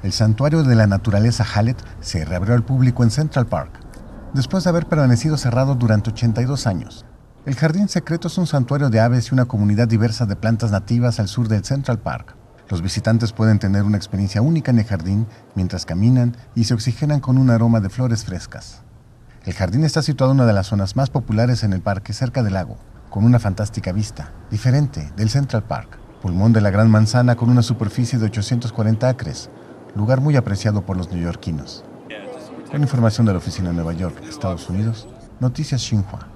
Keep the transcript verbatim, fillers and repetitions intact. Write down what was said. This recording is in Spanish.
El santuario de la naturaleza Hallett se reabrió al público en Central Park, después de haber permanecido cerrado durante ochenta y dos años. El Jardín Secreto es un santuario de aves y una comunidad diversa de plantas nativas al sur del Central Park. Los visitantes pueden tener una experiencia única en el jardín mientras caminan y se oxigenan con un aroma de flores frescas. El jardín está situado en una de las zonas más populares en el parque, cerca del lago, con una fantástica vista, diferente del Central Park, pulmón de la Gran Manzana con una superficie de ochocientos cuarenta acres, lugar muy apreciado por los neoyorquinos. Con información de la Oficina de Nueva York, Estados Unidos, Noticias Xinhua.